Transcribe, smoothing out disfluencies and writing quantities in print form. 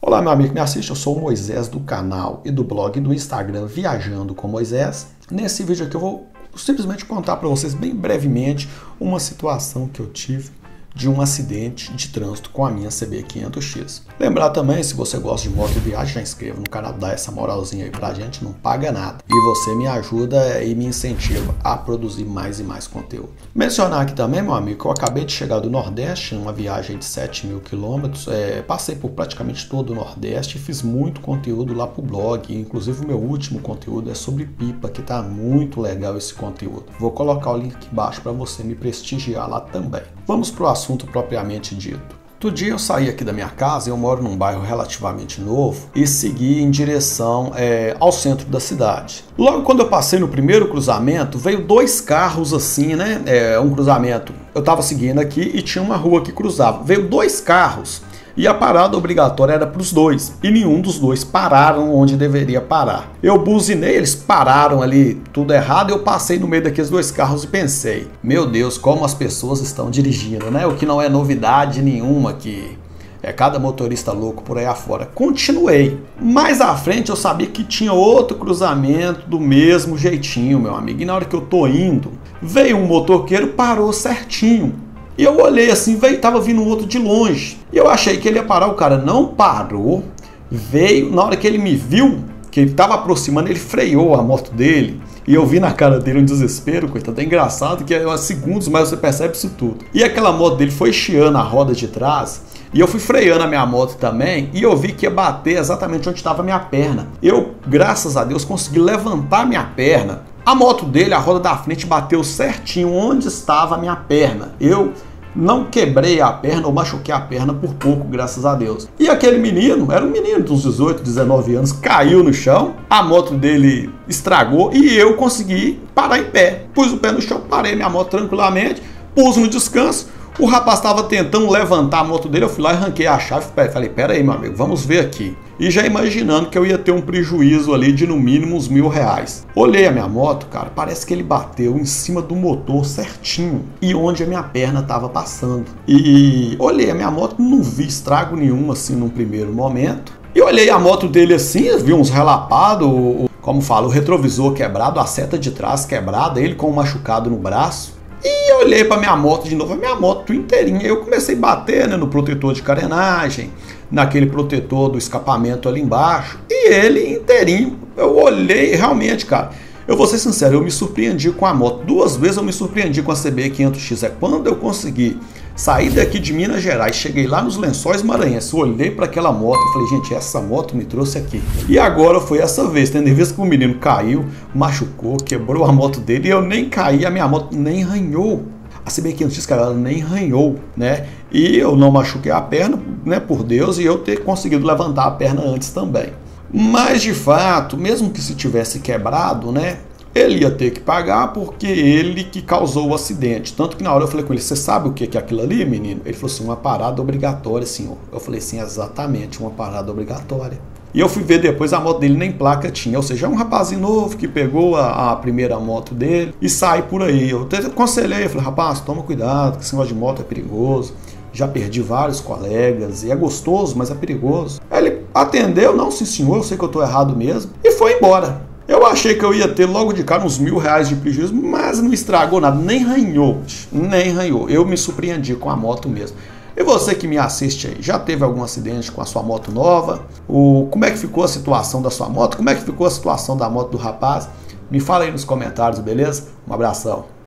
Olá, meu amigo que me assiste, eu sou o Moisés do canal e do blog e do Instagram Viajando com Moisés. Nesse vídeo aqui eu vou simplesmente contar para vocês bem brevemente uma situação que eu tive de um acidente de trânsito com a minha CB500X. Lembrar também, se você gosta de moto e viagem, já inscreva no canal, dá essa moralzinha aí pra gente, não paga nada. E você me ajuda e me incentiva a produzir mais e mais conteúdo. Mencionar aqui também, meu amigo, que eu acabei de chegar do Nordeste, numa viagem de 7.000 quilômetros, passei por praticamente todo o Nordeste e fiz muito conteúdo lá pro blog, inclusive o meu último conteúdo é sobre pipa, que tá muito legal esse conteúdo. Vou colocar o link aqui embaixo para você me prestigiar lá também. Vamos pro assunto propriamente dito. Outro dia eu saí aqui da minha casa, eu moro num bairro relativamente novo, e segui em direção ao centro da cidade. Logo quando eu passei no primeiro cruzamento, veio dois carros assim, né? Um cruzamento, eu tava seguindo aqui e tinha uma rua que cruzava. Veio dois carros e a parada obrigatória era para os dois. E nenhum dos dois pararam onde deveria parar. Eu buzinei, eles pararam ali tudo errado, eu passei no meio daqueles dois carros e pensei, meu Deus, como as pessoas estão dirigindo, né? O que não é novidade nenhuma aqui. É cada motorista louco por aí afora. Continuei. Mais à frente eu sabia que tinha outro cruzamento do mesmo jeitinho, meu amigo. E na hora que eu tô indo, veio um motoqueiro, parou certinho. E eu olhei assim, tava vindo um outro de longe. E eu achei que ele ia parar, o cara não parou. Veio, na hora que ele me viu, que ele tava aproximando, ele freou a moto dele. E eu vi na cara dele um desespero, coitado. É engraçado que é segundos, mas você percebe isso tudo. E aquela moto dele foi chiando a roda de trás. E eu fui freando a minha moto também e eu vi que ia bater exatamente onde estava a minha perna. Eu, graças a Deus, consegui levantar minha perna. A moto dele, a roda da frente, bateu certinho onde estava a minha perna. Eu não quebrei a perna ou machuquei a perna por pouco, graças a Deus. E aquele menino, era um menino de uns 18, 19 anos, caiu no chão, a moto dele estragou e eu consegui parar em pé. Pus o pé no chão, parei minha moto tranquilamente, pus no descanso. O rapaz estava tentando levantar a moto dele, eu fui lá e arranquei a chave, falei, pera aí, meu amigo, vamos ver aqui. E já imaginando que eu ia ter um prejuízo ali de no mínimo uns R$1.000. Olhei a minha moto, cara, parece que ele bateu em cima do motor certinho e onde a minha perna estava passando. E olhei a minha moto, não vi estrago nenhum assim num primeiro momento. E olhei a moto dele assim, vi uns relapados, como fala, o retrovisor quebrado, a seta de trás quebrada, ele com um machucado no braço. E eu olhei para minha moto de novo, a minha moto inteirinha. Eu comecei a bater, né, no protetor de carenagem, naquele protetor do escapamento ali embaixo. E ele inteirinho. Eu olhei, realmente, cara, eu vou ser sincero, eu me surpreendi com a moto. Duas vezes eu me surpreendi com a CB500X. É quando eu consegui sair daqui de Minas Gerais, cheguei lá nos Lençóis Maranhenses, olhei para aquela moto e falei, gente, essa moto me trouxe aqui. E agora foi essa vez, tendo em vista que o menino caiu, machucou, quebrou a moto dele e eu nem caí, a minha moto nem arranhou. A CB500X, cara, ela nem arranhou, né? E eu não machuquei a perna, né, por Deus, e eu ter conseguido levantar a perna antes também. Mas, de fato, mesmo que se tivesse quebrado, né, ele ia ter que pagar porque ele que causou o acidente. Tanto que na hora eu falei com ele, você sabe o que é aquilo ali, menino? Ele falou assim, uma parada obrigatória, senhor. Eu falei assim, exatamente, uma parada obrigatória. E eu fui ver depois, a moto dele nem placa tinha. Ou seja, é um rapazinho novo que pegou a primeira moto dele e sai por aí. Eu até aconselhei, eu falei, rapaz, toma cuidado, que esse negócio de moto é perigoso. Já perdi vários colegas e é gostoso, mas é perigoso. Aí ele atendeu, não, sim senhor, eu sei que eu tô errado mesmo. E foi embora. Eu achei que eu ia ter logo de cara uns R$1.000 de prejuízo, mas não estragou nada, nem arranhou, nem arranhou. Eu me surpreendi com a moto mesmo. E você que me assiste aí, já teve algum acidente com a sua moto nova? Como é que ficou a situação da sua moto? Como é que ficou a situação da moto do rapaz? Me fala aí nos comentários, beleza? Um abração.